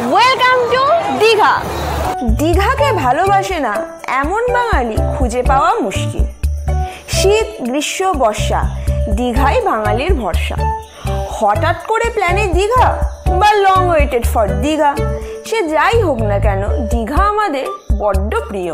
Welcome to Digha. দীঘাকে ভালোবাসে না এমন বাঙালি খুঁজে পাওয়া মুশকিল। শীত, গ্রীষ্ম, বর্ষা, দীঘাই বাঙালির ভরসা। হঠাৎ করে প্ল্যানে দীঘা বা লং ওয়েটেড ফর দীঘা, সে যাই হোক না কেন দীঘা আমাদের বড্ড প্রিয়।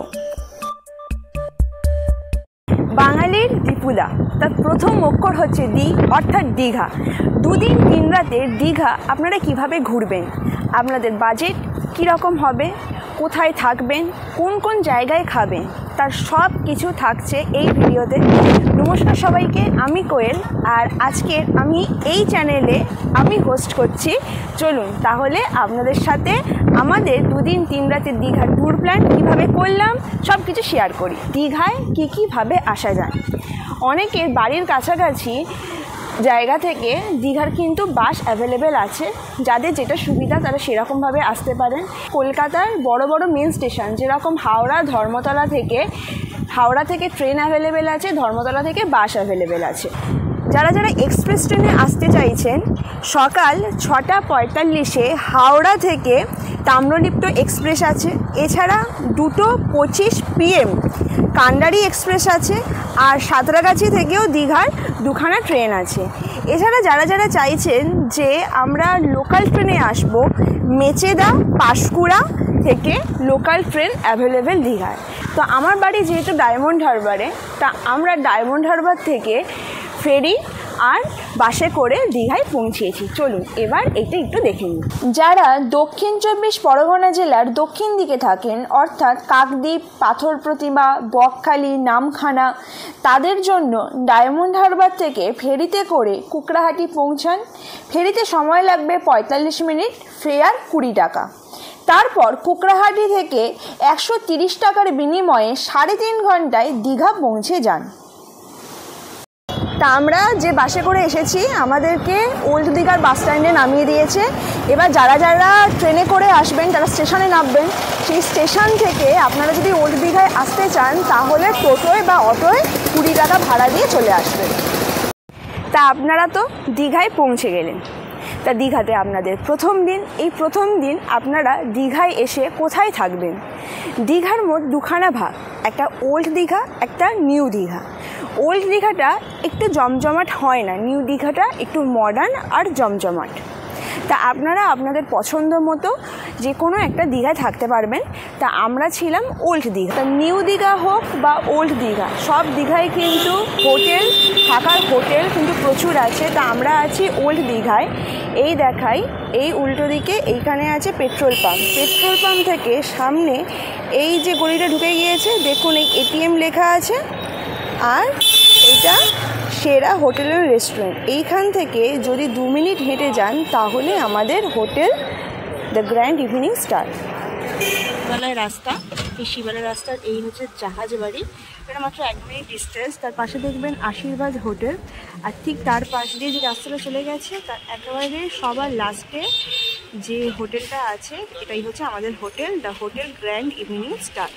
বাঙালির দীপুদা, তার প্রথম অক্ষর হচ্ছে দি, অর্থাৎ দীঘা। 2 দিন 3 রাতের দীঘা আপনারা কিভাবে ঘুরবেন, আপনাদের বাজেট কীরকম হবে, কোথায় থাকবেন, কোন কোন জায়গায় খাবেন, তার সব কিছু থাকছে এই ভিডিওতে। নমস্কার সবাইকে, আমি কোয়েল, আর আজকের আমি এই চ্যানেলে আমি হোস্ট করছি। চলুন তাহলে আপনাদের সাথে আমাদের 2 দিন 3 রাতের দীঘার ট্যুর প্ল্যান কীভাবে করলাম সব কিছু শেয়ার করি। দীঘায় কীভাবে আসা যায়, অনেকের বাড়ির কাছাকাছি জায়গা থেকে দীঘার কিন্তু বাস অ্যাভেলেবেল আছে। যাদের যেটা সুবিধা তারা সেরকমভাবে আসতে পারেন। কলকাতার বড় বড় মেন স্টেশন যেরকম হাওড়া, ধর্মতলা থেকে ট্রেন অ্যাভেলেবেল আছে, ধর্মতলা থেকে বাস অ্যাভেলেবেল আছে। যারা এক্সপ্রেস ট্রেনে আসতে চাইছেন, সকাল 6:45-এ হাওড়া থেকে তাম্রলিপ্ত এক্সপ্রেস আছে। এছাড়া 2:25 PM কান্ডারি এক্সপ্রেস আছে। আর সাঁতরাগাছি থেকেও দীঘার 2খানা ট্রেন আছে। এছাড়া যারা চাইছেন যে আমরা লোকাল ট্রেনে আসব, মেচেদা, পাঁশকুড়া থেকে লোকাল ট্রেন অ্যাভেলেবেল দীঘায়। তো আমার বাড়ি যেহেতু ডায়মন্ড হারবারে, তা আমরা ডায়মন্ড হারবার থেকে ফেরি আর বাসে করে দীঘায় পৌঁছিয়েছি। চলুন এবার এটা একটু দেখে নিই। যারা দক্ষিণ 24 পরগনা জেলার দক্ষিণ দিকে থাকেন, অর্থাৎ কাকদ্বীপ, পাথর প্রতিমা, বকখালি, নামখানা, তাদের জন্য ডায়মন্ড হারবার থেকে ফেরিতে করে কুকড়াহাটি পৌঁছান। ফেরিতে সময় লাগবে 45 মিনিট, ফেয়ার 20 টাকা। তারপর কুকড়াহাটি থেকে 130 টাকার বিনিময়ে 3.5 ঘন্টায় দীঘা পৌঁছে যান। তা আমরা যে বাসে করে এসেছি আমাদেরকে ওল্ড দীঘার বাস স্ট্যান্ডে নামিয়ে দিয়েছে। এবার যারা ট্রেনে করে আসবেন, যারা স্টেশনে নামবেন, সেই স্টেশন থেকে আপনারা যদি ওল্ড দীঘায় আসতে চান তাহলে টোটোয় বা অটোয় 20 টাকা ভাড়া দিয়ে চলে আসবেন। তা আপনারা তো দীঘায় পৌঁছে গেলেন। তা দীঘাতে আপনাদের প্রথম দিন আপনারা দীঘায় এসে কোথায় থাকবেন? দীঘার মোট 2খানা ভাগ, একটা ওল্ড দীঘা, একটা নিউ দীঘা। ওল্ড দীঘাটা একটু জমজমাট হয় না, নিউ দীঘাটা একটু মডার্ন আর জমজমাট। তা আপনারা আপনাদের পছন্দ মতো যে কোনো একটা দীঘায় থাকতে পারবেন। তা আমরা ছিলাম ওল্ড দীঘা। তা নিউ দীঘা হোক বা ওল্ড দীঘা, সব দীঘায় কিন্তু থাকার হোটেল কিন্তু প্রচুর আছে। তা আমরা আছি ওল্ড দীঘায়। এই দেখাই, এই উল্টো দিকে এইখানে আছে পেট্রোল পাম্প। পেট্রোল পাম্প থেকে সামনে এই যে গলিটা ঢুকে গিয়েছে, দেখুন এই ATM লেখা আছে। আর এটা সেরা হোটেল অ্যান্ড রেস্টুরেন্ট। এইখান থেকে যদি 2 মিনিট হেঁটে যান তাহলে আমাদের hotel the grand evening star. Shibalay রাস্তা, এই শিবালয় রাস্তার এই হচ্ছে জাহাজ বাড়ি। এটা মাত্র 1 মিনিট ডিস্টেন্স। তার পাশে দেখবেন আশীর্বাদ হোটেল। আর ঠিক তার পাশ দিয়ে যে রাস্তাটা চলে গেছে তার একেবারে সবার লাস্টে যে হোটেলটা আছে, এটাই হচ্ছে আমাদের hotel, the hotel grand evening star.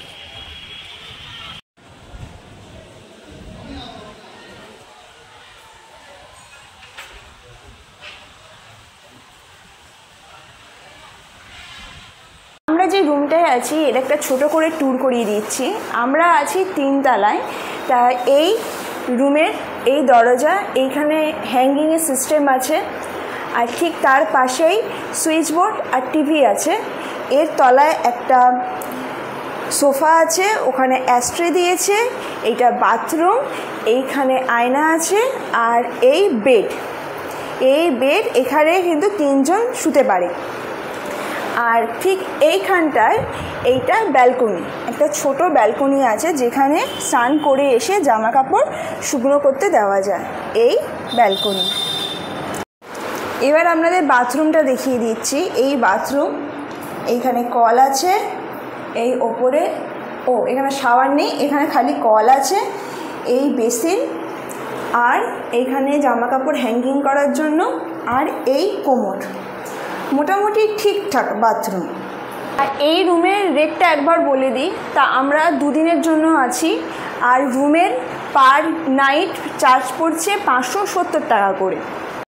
আমরা যে রুমটায় আছি এটা একটা ছোট করে ট্যুর করিয়ে দিচ্ছি। আমরা আছি 3 তলায়। তা এই রুমের এই দরজা, এইখানে হ্যাঙ্গিংয়ের সিস্টেম আছে। আর ঠিক তার পাশেই সুইচ বোর্ড আর টিভি আছে। এর তলায় একটা সোফা আছে, ওখানে অ্যাস্ট্রে দিয়েছে। এইটা বাথরুম, এইখানে আয়না আছে। আর এই বেড এখানে কিন্তু 3 জন শুতে পারে। আর ঠিক এইখানটায় এইটা ব্যালকনি, একটা ছোট ব্যালকনি আছে যেখানে স্নান করে এসে জামা কাপড় শুকনো করতে দেওয়া যায়। এই ব্যালকনি। এবার আপনাদের বাথরুমটা দেখিয়ে দিচ্ছি। এই বাথরুম, এইখানে কল আছে, এই ওপরে এখানে শাওয়ার নেই, এখানে খালি কল আছে। এই বেসিন, আর এইখানে জামা কাপড় হ্যাঙ্গিং করার জন্য, আর এই কোমোড। মোটামুটি ঠিকঠাক বাথরুম। আর এই রুমের রেটটা একবার বলে দিই। তা আমরা 2 দিনের জন্য আছি। আর রুমের পার নাইট চার্জ পড়ছে 570 টাকা করে। এবার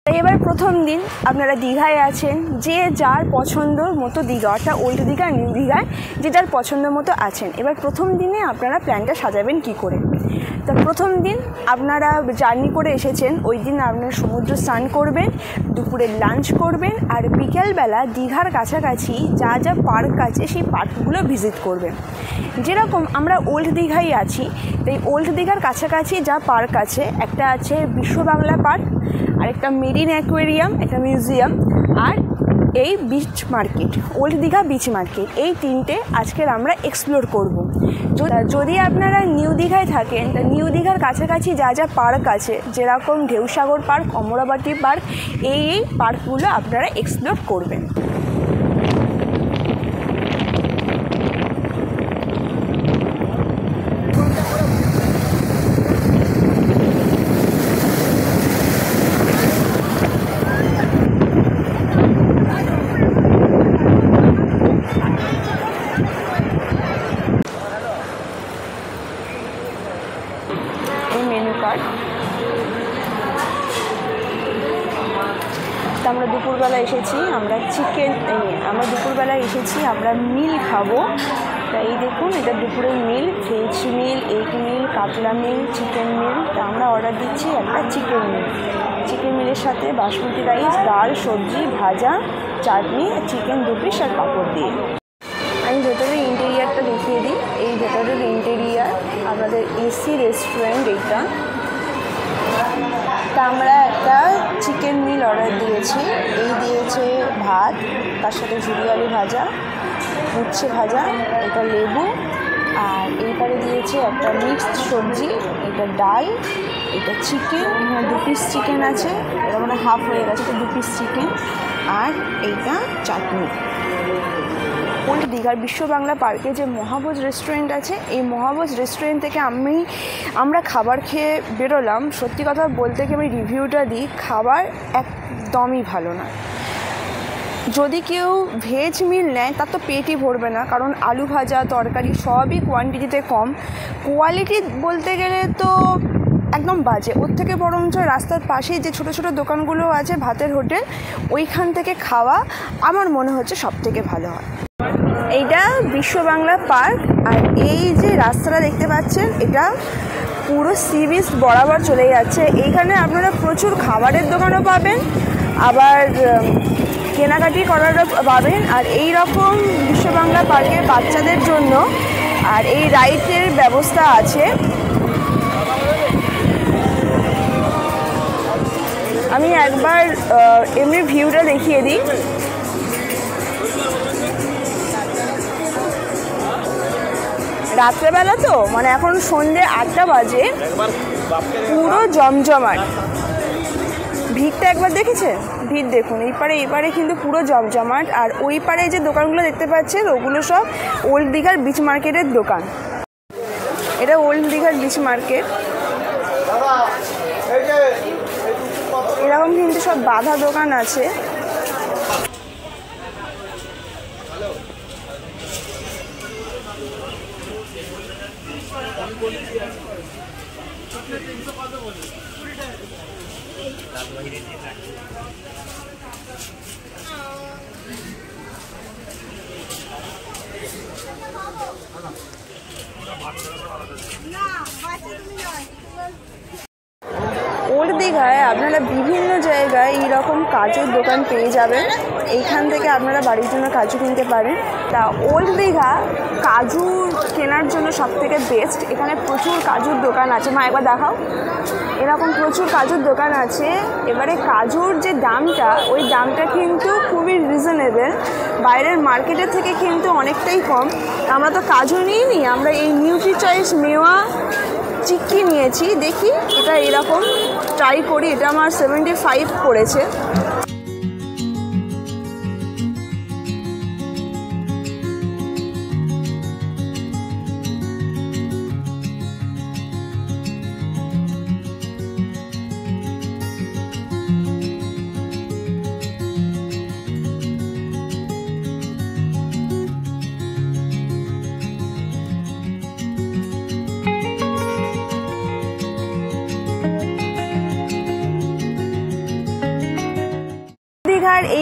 প্রথম দিন আপনারা দীঘায় আছেন, যে যার পছন্দ মতো দীঘা, অর্থাৎ ওল্ড দীঘা নিউ দীঘায় যে যার পছন্দ মতো আছেন। এবার প্রথম দিনে আপনারা প্ল্যানটা সাজাবেন কি করে। তা প্রথম দিন আপনারা জার্নি করে এসেছেন, ওই দিন আপনারা সমুদ্র স্নান করবেন, দুপুরে লাঞ্চ করবেন, আর বিকেলবেলা দীঘার কাছাকাছি যা যা পার্ক আছে সেই পার্কগুলো ভিজিট করবেন। যেরকম আমরা ওল্ড দীঘায় আছি, তাই ওল্ড দীঘার কাছাকাছি যা পার্ক আছে, একটা আছে বিশ্ব বাংলা পার্ক, আর একটা মেরিন অ্যাকোয়ারিয়াম, একটা মিউজিয়াম, আর এই beach market, old Digha beach market, এই তিনটে আজকের আমরা এক্সপ্লোর করব। যদি আপনারা নিউ দীঘায় থাকেন, তা নিউ দীঘার কাছাকাছি যা যা পার্ক আছে, যেরকম ঢেউসাগর পার্ক, অমরাবতী পার্ক, এই পার্কগুলো আপনারা এক্সপ্লোর করবেন। আমরা দুপুরবেলা এসেছি, আমরা মিল খাবো। তা এই দেখুন, এটা দুপুরের মিল, ভেজ মিল, এগ মিল, কাতলা মিল, চিকেন মিল। তা আমরা অর্ডার দিচ্ছি একটা চিকেন মিল। চিকেন মিলের সাথে বাসমতি রাইস, ডাল, সবজি, ভাজা, চাটনি, চিকেন দু পিস আর পাঁপড় দিয়ে। আমি ভেতরের ইন্টেরিয়ারটা দেখিয়ে দিই। এই ভেতরের ইন্টেরিয়ার আমাদের এসি রেস্টুরেন্ট এইটা। তা আমরা একটা চিকেন মিল অর্ডার দিয়েছি। এই দিয়েছে ভাত, তার সাথে ঝুরি আলু ভাজা, উচ্ছে ভাজা, এটা লেবু, আর এইবারে দিয়েছে একটা মিক্সড সবজি, এটা ডাল, এটা চিকেন, এখানে দু পিস চিকেন আছে, এটা মানে হাফ হয়ে গেছে, তো দু পিস চিকেন, আর এইটা চাটনি। ওল্ড দীঘার বিশ্ব বাংলা পার্কে যে মহাভোজ রেস্টুরেন্ট আছে, এই মহাভোজ রেস্টুরেন্ট থেকে আমরা খাবার খেয়ে বেরোলাম। সত্যি কথা বলতে কি, আমি রিভিউটা দিই, খাবার একদমই ভালো না। যদি কেউ ভেজ মিল নেয় তার তো পেটই ভরবে না, কারণ আলু ভাজা, তরকারি সবই কোয়ান্টিটিতে কম। কোয়ালিটি বলতে গেলে তো একদম বাজে। ওর থেকে বরঞ্চ রাস্তার পাশেই যে ছোটো ছোটো দোকানগুলো আছে, ভাতের হোটেল, ওইখান থেকে খাওয়া আমার মনে হচ্ছে সব থেকে ভালো হয়। এইটা বিশ্ব বাংলা পার্ক, আর এই যে রাস্তাটা দেখতে পাচ্ছেন, এটা পুরো সি বিচ বরাবর চলে যাচ্ছে। এইখানে আপনারা প্রচুর খাবারের দোকানও পাবেন, আবার কেনাকাটি করারও পাবেন। আর এই রকম বিশ্ব বাংলা পার্কে বাচ্চাদের জন্য আর এই রাইডের ব্যবস্থা আছে। আমি একবার এমনি ভিউটা দেখিয়ে দিই। রাত্রেবেলা তো, মানে এখন সন্ধ্যে 8টা বাজে, পুরো জমজমাট। ভিড়টা একবার দেখেছে? ভিড় দেখুন, এইপারে কিন্তু পুরো জমজমাট। আর ওই পারে যে দোকানগুলো দেখতে পাচ্ছেন, ওগুলো সব ওল্ড দীঘার বিচ মার্কেটের দোকান। এটা ওল্ড দীঘার বিচ মার্কেট। এরকম কিন্তু সব বাঁধা দোকান আছে। ওল্ড দীঘায় আপনারা বিভিন্ন জায়গায় এইরকম কাজুর দোকান পেয়ে যাবেন। এইখান থেকে আপনারা বাড়ির জন্য কাজু কিনতে পারেন। তা ওল্ড দীঘা কাজু কেনার জন্য সবথেকে বেস্ট। এখানে প্রচুর কাজুর দোকান আছে। মা একবার দেখাও। এরকম প্রচুর কাজুর দোকান আছে। এবারে কাজুর যে দামটা, ওই দামটা কিন্তু খুবই রিজনেবল, বাইরের মার্কেটের থেকে কিন্তু অনেকটাই কম। আমরা তো কাজু নিইনি, আমরা এই নিউট্রি চয়েস মেওয়া চিক্কি নিয়েছি। দেখি এটা এরকম ট্রাই করি। এটা আমার 75 পড়েছে।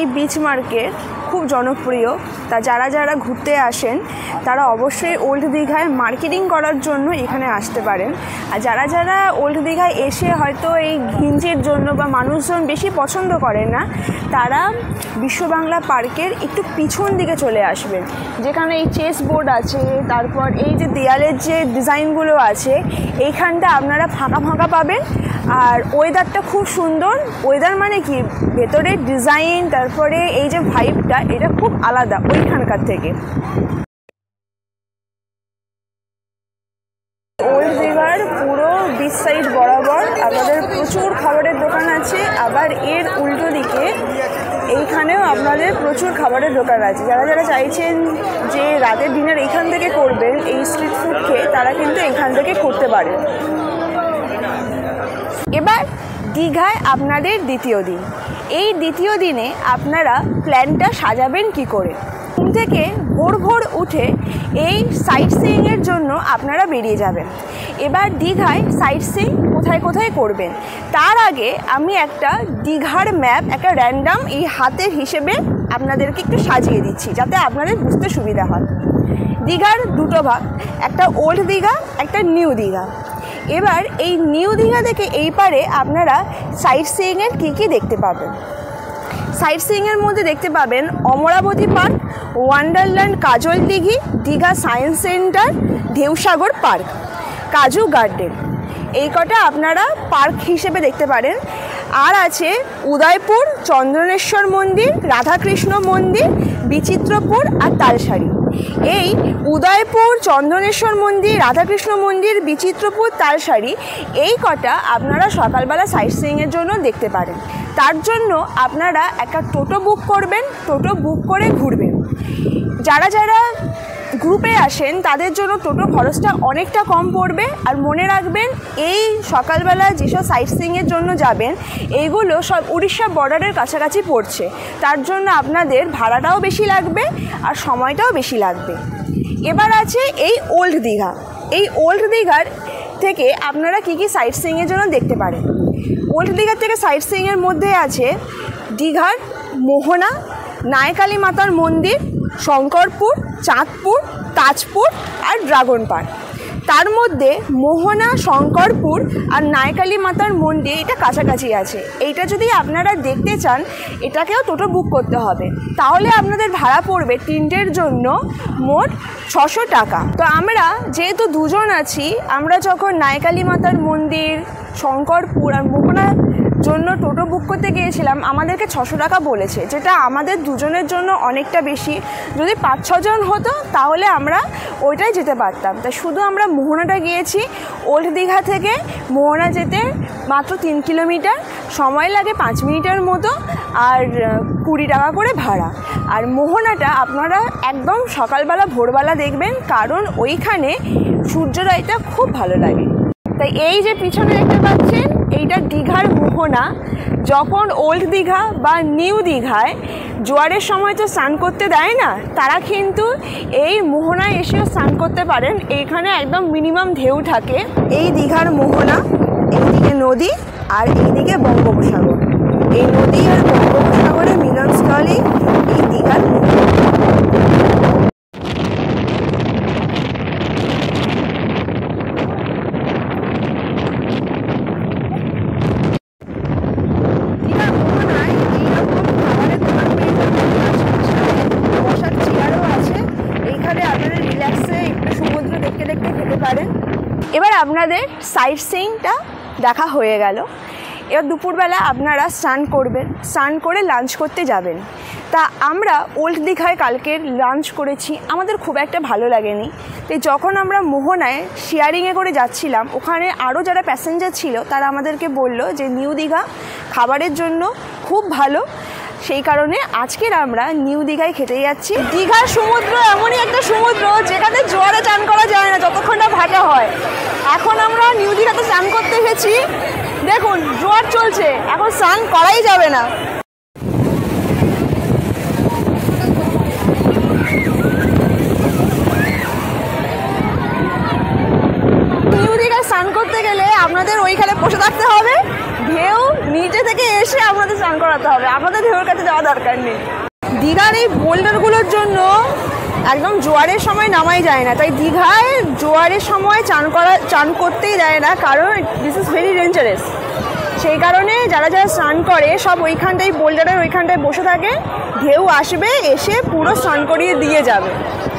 বিচ মার্কেট খুব জনপ্রিয়। তা যারা যারা ঘুরতে আসেন তারা অবশ্যই ওল্ড দীঘায় মার্কেটিং করার জন্য এখানে আসতে পারেন। আর যারা যারা ওল্ড দীঘায় এসে হয়তো এই ঘিঞ্জির জন্য বা মানুষজন বেশি পছন্দ করেন না, তারা বিশ্ব বাংলা পার্কের একটু পিছন দিকে চলে আসবেন, যেখানে এই চেস বোর্ড আছে, তারপর এই যে দেয়ালের যে ডিজাইনগুলো আছে, এইখানটা আপনারা ফাঁকা ফাঁকা পাবেন। আর ওয়েদারটা খুব সুন্দর। ওয়েদার মানে কি, ভেতরের ডিজাইন, তারপরে এই যে ভাইবটা, এটা খুব আলাদা ওইখানকার থেকে। ওল্ড দীঘার পুরো বিচ সাইড বরাবর আপনাদের প্রচুর খাবারের দোকান আছে। আবার এর উল্টো দিকে এইখানেও আপনাদের প্রচুর খাবারের দোকান আছে। যারা যারা চাইছেন যে রাতের ডিনার এইখান থেকে করবেন, এই স্ট্রিট ফুড খেয়ে, তারা কিন্তু এইখান থেকে করতে পারেন। এবার দীঘায় আপনাদের দ্বিতীয় দিন। এই দ্বিতীয় দিনে আপনারা প্ল্যানটা সাজাবেন কি করে। ঘুম থেকে ভোর ভোর উঠে এই সাইট সিইংয়ের জন্য আপনারা বেরিয়ে যাবেন। এবার দীঘায় সাইট সিইং কোথায় কোথায় করবেন, তার আগে আমি একটা দীঘার ম্যাপ, একটা র্যান্ডাম এই হাতের হিসেবে আপনাদেরকে একটু সাজিয়ে দিচ্ছি, যাতে আপনাদের বুঝতে সুবিধা হয়। দীঘার দুটো ভাগ, একটা ওল্ড দীঘা, একটা নিউ দীঘা। এবার এই নিউ দীঘা থেকে এই পারে আপনারা সাইট সিইংয়ের কী কী দেখতে পাবেন। সাইট সিইংয়ের মধ্যে দেখতে পাবেন Amaravati park, wonderland Kajal Dighi, Digha science centre, Dheusagar park, Kaju garden. এই কটা আপনারা পার্ক হিসেবে দেখতে পারেন। আর আছে উদয়পুর, চন্দ্রনেশ্বর মন্দির, রাধাকৃষ্ণ মন্দির, বিচিত্রপুর আর তালসারি। এই উদয়পুর, চন্দ্রনেশ্বর মন্দির, রাধাকৃষ্ণ মন্দির, বিচিত্রপুর, তালসারি, এই কটা আপনারা সকালবেলা সাইট সিইংয়ের জন্য দেখতে পারেন। তার জন্য আপনারা একটা টোটো বুক করবেন, টোটো বুক করে ঘুরবেন। যারা যারা গ্রুপে আসেন তাদের জন্য টোটো খরচটা অনেকটা কম পড়বে। আর মনে রাখবেন, এই সকালবেলা যেসব সাইট সিইংয়ের জন্য যাবেন, এইগুলো সব উড়িষ্যা বর্ডারের কাছাকাছি পড়ছে। তার জন্য আপনাদের ভাড়াটাও বেশি লাগবে আর সময়টাও বেশি লাগবে। এবার আছে এই ওল্ড দীঘা। এই ওল্ড দীঘার থেকে আপনারা কী কী সাইট সিইংয়ের জন্য দেখতে পারেন। ওল্ড দীঘার থেকে সাইট সিইংয়ের মধ্যে আছে দীঘার মোহনা, নায়কালী মাতার মন্দির, শঙ্করপুর, চাঁদপুর, তাজপুর আর ড্রাগন পার্ক। তার মধ্যে মোহনা, শঙ্করপুর আর নায়কালী মাতার মন্দির এটা কাছাকাছি আছে। এইটা যদি আপনারা দেখতে চান, এটাকেও টোটো বুক করতে হবে। তাহলে আপনাদের ভাড়া পড়বে তিনটের জন্য মোট 600 টাকা। তো আমরা যেহেতু দুজন আছি, আমরা যখন নায়কালী মাতার মন্দির, শঙ্করপুর আর মোহনার জন্য টোটো বুক করতে গিয়েছিলাম, আমাদেরকে 600 টাকা বলেছে, যেটা আমাদের দুজনের জন্য অনেকটা বেশি। যদি 5-6 জন হতো তাহলে আমরা ওইটাই যেতে পারতাম। তাই শুধু আমরা মোহনাটা গিয়েছি। ওল্ড দীঘা থেকে মোহনা যেতে মাত্র 3 কিলোমিটার, সময় লাগে 5 মিনিটের মতো, আর 20 টাকা করে ভাড়া। আর মোহনাটা আপনারা একদম সকালবেলা ভোরবেলা দেখবেন, কারণ ওইখানে সূর্যোদয়টা খুব ভালো লাগে। তাই এই যে পিছনে দেখতে পাচ্ছেন, এইটা দীঘার মোহনা। যখন ওল্ড দীঘা বা নিউ দীঘায় জোয়ারের সময় তো স্নান করতে দেয় না, তারা কিন্তু এই মোহনায় এসেও স্নান করতে পারেন। এইখানে একদম মিনিমাম ঢেউ থাকে। এই দীঘার মোহনা, এইদিকে নদী আর এইদিকে বঙ্গোপসাগর। এই নদী আর বঙ্গোপসাগরের মিলনস্থলই এই দীঘার মোহনা। এবার আপনাদের সাইট সিইংটা দেখা হয়ে গেল। এবার দুপুরবেলা আপনারা স্নান করবেন, স্নান করে লাঞ্চ করতে যাবেন। তা আমরা ওল্ড দীঘায় কালকের লাঞ্চ করেছি, আমাদের খুব একটা ভালো লাগেনি। তো যখন আমরা মোহনায় শেয়ারিংয়ে করে যাচ্ছিলাম, ওখানে আরও যারা প্যাসেঞ্জার ছিল তারা আমাদেরকে বলল যে নিউ দীঘা খাবারের জন্য খুব ভালো। সেই কারণে আজকের আমরা নিউ দীঘায় খেতে যাচ্ছি। দীঘার সমুদ্র এমনই একটা সমুদ্র যেখানে জোয়ারে চান করা যায় না যতক্ষণ না ভাটা হয়। এখন আমরা নিউ দীঘাতে স্নান করতে এসেছি, দেখুন জোয়ার চলছে, এখন স্নান করাই যাবে না। নিউ দীঘায় স্নান করতে গেলে আপনাদের ওইখানে বসে থাকতে হবে, ঢেউ নিচে থেকে এসে আপনাদের স্নান করাতে হবে, আপনাদের ঢেউর কাছে যাওয়া দরকার নেই। দীঘার এই বোল্ডারগুলোর জন্য একদম জোয়ারের সময় নামাই যায় না, তাই দীঘায় জোয়ারের সময় চান করতেই দেয় না, কারণ দিস ইজ ভেরি ডেঞ্জারাস। সেই কারণে যারা যারা স্নান করে সব ওইখানটায় বোল্ডারের ওইখানটায় বসে থাকে, ঢেউ আসবে এসে পুরো স্নান করিয়ে দিয়ে যাবে।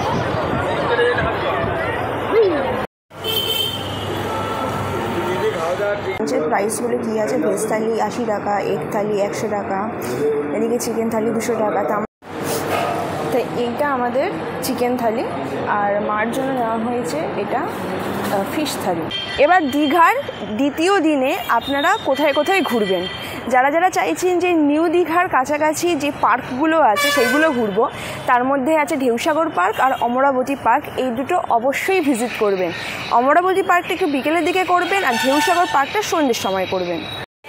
প্রাইসগুলো কী আছে, ভেজ থালি 80 টাকা, এগ থালি 100 টাকা, এদিকে চিকেন থালি 200 টাকা। তাই এইটা আমাদের চিকেন থালি, আর মার জন্য নেওয়া হয়েছে এটা ফিশ থালি। এবার দীঘার দ্বিতীয় দিনে আপনারা কোথায় কোথায় ঘুরবেন, যারা যারা চাইছেন যে নিউ দীঘার কাছাকাছি যে পার্কগুলো আছে সেইগুলো ঘুরবো, তার মধ্যে আছে ঢেউসাগর পার্ক আর অমরাবতী পার্ক। এই দুটো অবশ্যই ভিজিট করবেন। অমরাবতী পার্কটা একটু বিকেলের দিকে করবেন, আর ঢেউসাগর পার্কটা সন্ধ্যের সময় করবেন।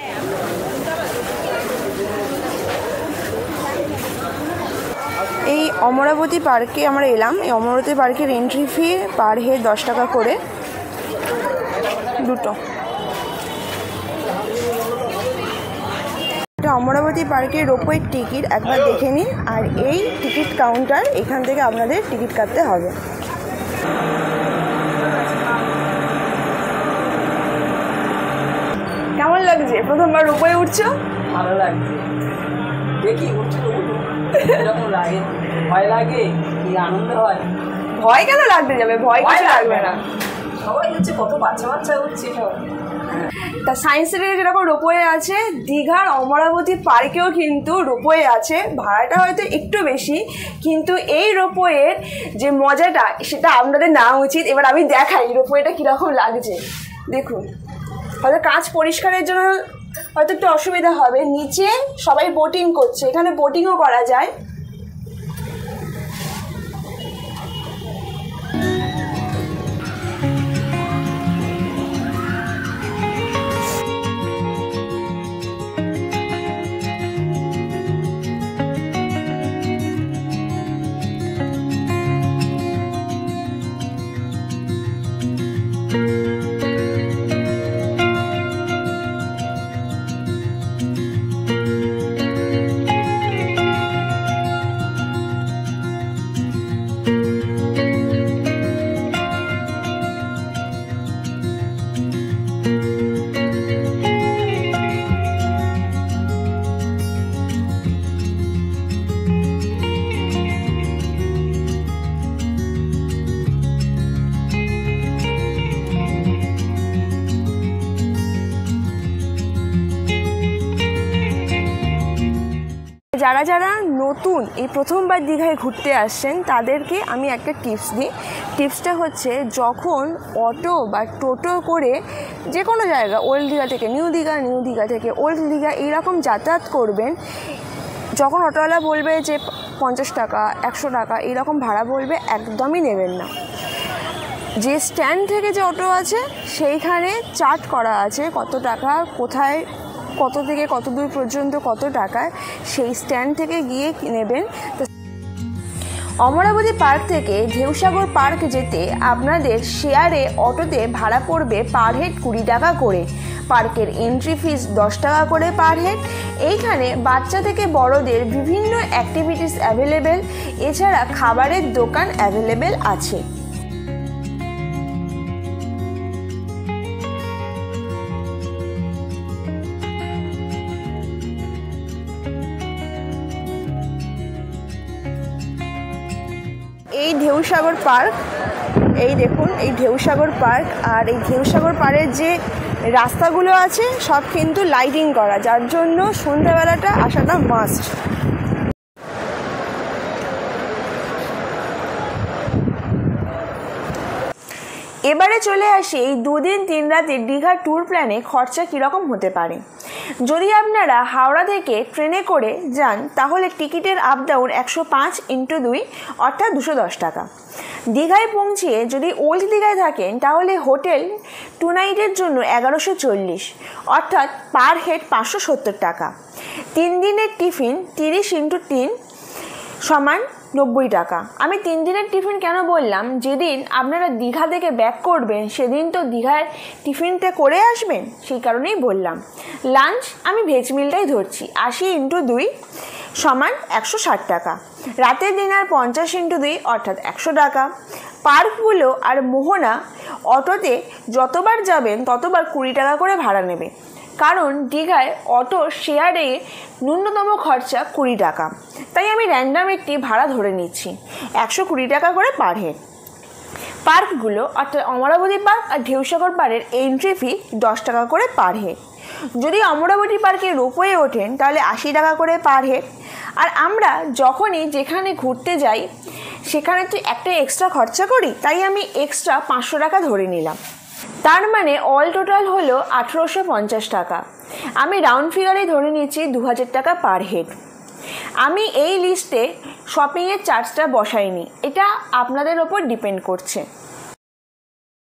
এই অমরাবতী পার্কে আমরা এলাম। এই অমরাবতী পার্কের এন্ট্রি ফি পার হেড 10 টাকা করে দুটো। এটা অমরাবতী পার্কের রোপওয়ের টিকিট, একবার দেখে নিন। আর এই টিকিট কাউন্টার, এখান থেকে আপনাদের টিকিট কাটতে হবে। কেমন লাগছে? প্রথমবার রোপওয়ে উঠছো? ভালো লাগছে, দেখি এরকম লাগে, ভয় লাগে কি আনন্দ হয়? ভয় কেন লাগতে যাবে, ভয় কিছু লাগবে না। সবাই হচ্ছে কত বাচ্চা বাচ্চা উঠছে সব। তা সায়েন্স সিটিতে যেরকম রোপওয়ে আছে, দীঘার অমরাবতী পার্কেও কিন্তু রোপওয়ে আছে। ভাড়াটা হয়তো একটু বেশি, কিন্তু এই রোপওয়ের যে মজাটা সেটা আপনাদের নেওয়া উচিত। এবার আমি দেখাই রোপওয়েটা কীরকম লাগছে। দেখুন, হয়তো কাঁচ পরিষ্কারের জন্য হয়তো একটু অসুবিধা হবে। নিচে সবাই বোটিং করছে, এখানে বোটিংও করা যায়। যারা যারা নতুন এই প্রথমবার দীঘায় ঘুরতে আসছেন তাদেরকে আমি একটা টিপস দিই। টিপসটা হচ্ছে, যখন অটো বা টোটো করে যে কোনো জায়গা, ওল্ড দীঘা থেকে নিউ দীঘা, নিউ দীঘা থেকে ওল্ড দীঘা এইরকম যাতায়াত করবেন, যখন অটোওয়ালা বলবে যে 50 টাকা 100 টাকা এইরকম ভাড়া বলবে, একদমই নেবেন না। যে স্ট্যান্ড থেকে যে অটো আছে সেইখানে চার্ট করা আছে কত টাকা, কোথায় কত থেকে কত দূর পর্যন্ত কত টাকায়, সেই স্ট্যান্ড থেকে গিয়ে নেবেন। অমরাবতী পার্ক থেকে ঢেউসাগর পার্ক যেতে আপনাদের শেয়ারে অটোতে ভাড়া পড়বে পার হেড 20 টাকা করে। পার্কের এন্ট্রি ফিস 10 টাকা করে পার হেড। এইখানে বাচ্চা থেকে বড়দের বিভিন্ন অ্যাক্টিভিটিস অ্যাভেলেবেল, এছাড়া খাবারের দোকান অ্যাভেলেবেল আছে। এই ঢেউসাগর পার্ক, এই দেখুন এই ঢেউসাগর পার্ক। আর এই ঢেউসাগর পাড়ের যে রাস্তাগুলো আছে সব কিন্তু লাইটিং করা, যার জন্য সন্ধ্যাবেলাটা আসাটা মাস্ট। এবারে চলে আসি এই 2 দিন 3 রাতের দীঘা ট্যুর প্ল্যানে খরচা কীরকম হতে পারে। যদি আপনারা হাওড়া থেকে ট্রেনে করে যান তাহলে টিকিটের আপ ডাউন 105 × 2 অর্থাৎ 210 টাকা। দীঘায় পৌঁছিয়ে যদি ওল্ড দীঘায় থাকেন তাহলে হোটেল 2 নাইটের জন্য 1140 অর্থাৎ পার হেড 570 টাকা। 3 দিনের টিফিন 30 × 3 সমান 90 টাকা। আমি 3 দিনের টিফিন কেন বললাম, যেদিন আপনারা দীঘা থেকে ব্যাক করবেন সেদিন তো দীঘায় টিফিনটা করে আসবেন, সেই কারণেই বললাম। লাঞ্চ আমি ভেজ মিলটাই ধরছি, 80 × 2 সমান 160 টাকা। রাতের ডিনার 50 × 2 অর্থাৎ 100 টাকা। পার্কগুলো আর মোহনা অটোতে যতবার যাবেন ততবার 20 টাকা করে ভাড়া নেবে, কারণ দীঘায় অটো শেয়ারে ন্যূনতম খরচা 20 টাকা। তাই আমি র্যান্ডাম একটি ভাড়া ধরে নিচ্ছি, 120 টাকা করে পার হেড। পার্কগুলো অর্থাৎ অমরাবতী পার্ক আর ঢেউসাগর পার্কের এন্ট্রি ফি 10 টাকা করে পার হেড। যদি অমরাবতী পার্কে রোপওয়ে ওঠেন তাহলে 80 টাকা করে পার হেড। আর আমরা যখনই যেখানে ঘুরতে যাই সেখানে তো একটা এক্সট্রা খরচা করি, তাই আমি এক্সট্রা 500 টাকা ধরে নিলাম। তার মানে অল টোটাল হলো 1850 টাকা। আমি রাউন্ড ফিগারেই ধরে নিচ্ছি 2000 টাকা পার হেড। আমি এই লিস্টে শপিংয়ের চার্জটা বসাইনি, এটা আপনাদের ওপর ডিপেন্ড করছে।